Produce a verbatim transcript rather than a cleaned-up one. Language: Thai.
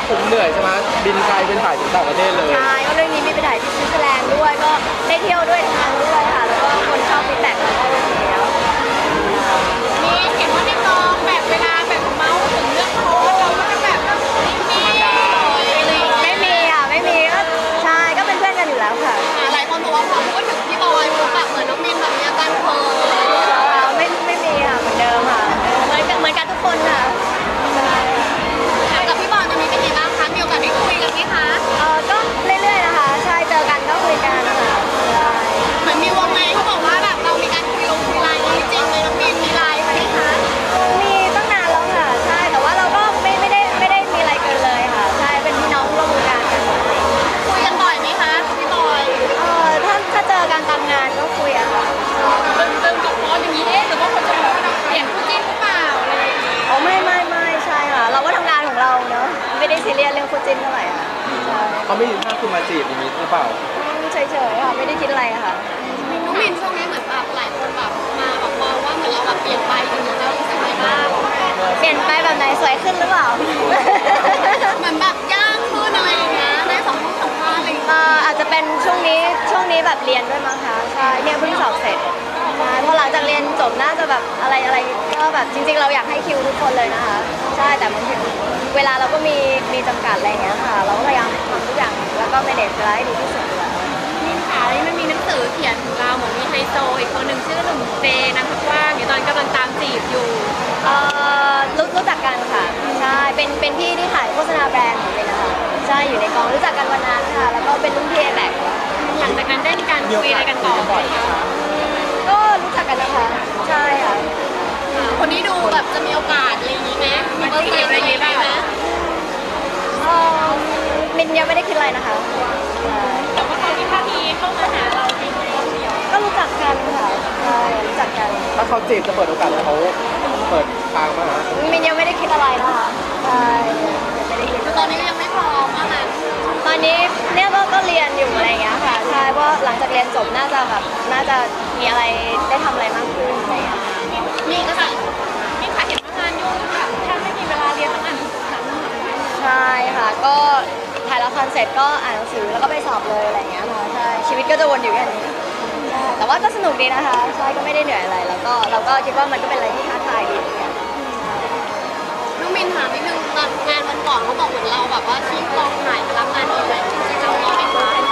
คุ้มเหนื่อยใช่ไหมบินไกลเป็นถ่ายถึงต่างประเทศเลยใช่ก็เรื่องนี้มีไปถ่ายที่สวิตเซอร์แลนด์ด้วยก็ได้เที่ยวด้วยทำงานด้วยค่ะแล้วก็คนชอบฟีดแบ็กเราก็โอเคแล้วมีเห็นว่าในกองแบบเวลาแบบเมาส์ถึงเรื่องโค้ชเราก็จะแบบนิ่งๆอะไรอย่างเงี้ยไม่มีอ่ะไม่มีก็ใช่ก็เป็นเพื่อนกันอยู่แล้วค่ะหลายคนบอกว่าพอพูดถึงพี่บอยปุ๊บแบบเหมือนน้องมินแบบมีอาการเพ้อไม่ไม่มีค่ะเหมือนเดิมค่ะเหมือนกันเหมือนกันทุกคนค่ะกับพี่บอยจะมีเป็นยังไงบ้างคะมีโอกาสได้คุยกันไหมคะเออก็เรื่อยๆนะคะใช่เจอกันก็คุยกันนะคะเหมือนมีวงในเขาบอกว่าแบบเรามีการคุยลงคุยไลน์นี่จริงเลยน้องมินมีไลน์ไหมคะมีตั้งนานแล้วค่ะใช่แต่ว่าเราก็ไม่ไม่ได้ไม่ได้มีอะไรเกินเลยค่ะใช่เป็นพี่น้องร่วมงานกันคุยกันบ่อยไหมคะพี่บอยเออถ้าถ้าเจอกันตามงานก็คุยอะค่ะตึงตึงกับโค้ชอย่างนี้เอ๊ะหรือว่าคนจะบอกเปลี่ยนคู่จิ้นหรือเปล่าอะไรอย่างเงี้ยอ๋อไม่ไม่ไม่ใช่ค่ะเราก็ทำงานของเราเนอะไม่ได้ซีเรียสเรื่องคู่จิ้นเท่าไหร่ค่ะเขาไม่มีท่าคุณมาจีบอย่างนี้หรือเปล่าเฉยๆค่ะไม่ได้คิดอะไรค่ะน้องมินช่วงนี้เหมือนแบบหลายคนแบบมาแบบมองว่าเหมือนเราแบบเปลี่ยนไปอย่างเงี้ยเรารู้สึกไงบ้างเปลี่ยนไปแบบไหนสวยขึ้นหรือเปล่าเหมือนแบบย่างขึ้นอะไรอย่างเงี้ยได้สองคนสองคนอะไรอย่างเงี้ยอาจจะเป็นช่วงนี้ช่วงนี้แบบเรียนด้วยมั้งคะใช่เนี่ยเพิ่งสอบเสร็จใช่พอหลังจากเรียนจบน่าจะแบบอะไรอะไรก็แบบจริงๆเราอยากให้คิวทุกคนเลยนะคะใช่แต่บางทีเวลาเราก็มีมีจำกัดอะไรเงี้ยค่ะเราก็พยายามทำทุกอย่างแล้วก็ manage เวลาให้ดีที่สุดเลยมินค่ะนี่มันมีหนังสือเขียนถึงเราเหมือนมีไฮโซอีกคนหนึ่งชื่อหนุ่มเจนามสกุลว่างอยู่ตอนกำลังตามจีบอยู่เอ่อรู้รู้จักกันค่ะใช่เป็นเป็นพี่ที่ถ่ายโฆษณาแบรนด์ของเลยนะคะใช่อยู่ในกองรู้จักกันวันนั้นค่ะแล้วก็เป็นรุ่นพี่แบกหลังจากนั้นได้มีการคุยอะไรกันต่อไหมคะก็รู้จักกันนะคะใช่ค่ะคนนี้ดูแบบจะมีโอกาสอะไรอย่างนี้ไหมมีเกมอะไรอย่างนี้บ้างไหมเออมินยังไม่ได้คิดอะไรนะคะแต่ว่าเขามีท่าทีเข้ามาหาเราจริงไหมก็รู้จักกันค่ะใช่รู้จักกันถ้าเขาจีบจะเปิดโอกาสให้เขาเปิดทางมามินยังไม่ได้คิดอะไรนะคะใช่ไม่ได้คิดตอนนี้ก็ยังไม่พร้อมว่างั้นตอนนี้เนี่ยก็ก็เรียนอยู่อะไรอย่างเงี้ยค่ะใช่เพราะหลังจากเรียนจบน่าจะแบบน่าจะมีอะไรได้ทำอะไรมากขึ้นอะไรอย่างเงี้ยมีก็ค่ะมีค่ะเห็นว่างานยุ่งค่ะถ้าไม่มีเวลาเรียนต้องอ่านหนังสือทั้งวันใช่ค่ะก็ถ่ายละครเสร็จก็อ่านหนังสือแล้วก็ไปสอบเลยอะไรอย่างเงี้ยค่ะใช่ชีวิตก็จะวนอยู่แค่นี้แต่ว่าก็สนุกดีนะคะใช่ก็ไม่ได้เหนื่อยอะไรแล้วก็เราก็คิดว่ามันก็เป็นอะไรที่ท้าทายดีเหมือนกันน้องมินถามนิดนึงตอนงานวันก่อนเขาบอกเหมือนเราแบบว่าที่กองถ่ายรับงานอีเวนต์จริงๆเรามีไหมคะ